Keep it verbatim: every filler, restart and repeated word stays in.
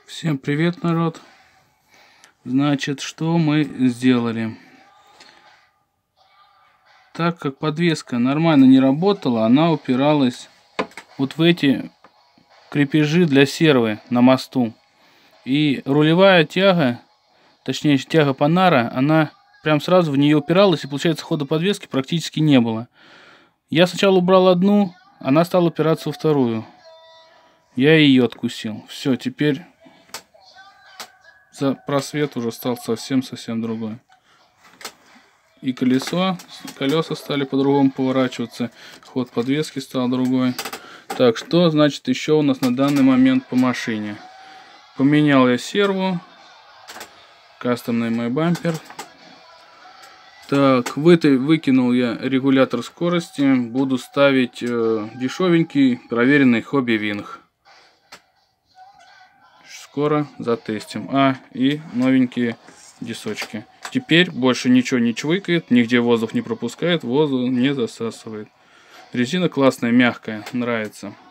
Всем привет, народ. Значит, что мы сделали? Так как подвеска нормально не работала, она упиралась вот в эти крепежи для сервы на мосту. И рулевая тяга, точнее тяга Панара, она прям сразу в нее упиралась, и получается хода подвески практически не было. Я сначала убрал одну, она стала упираться во вторую. Я ее откусил. Все, теперь за просвет уже стал совсем-совсем другой. И колесо, колеса стали по-другому поворачиваться, ход подвески стал другой. Так, что значит еще у нас на данный момент по машине? Поменял я серву, кастомный мой бампер. Так, в этой выкинул я регулятор скорости, буду ставить э, дешевенький проверенный Hobby Wing. Скоро затестим. А, и новенькие дисочки. Теперь больше ничего не чвыкает, нигде воздух не пропускает, воздух не засасывает. Резина классная, мягкая, нравится.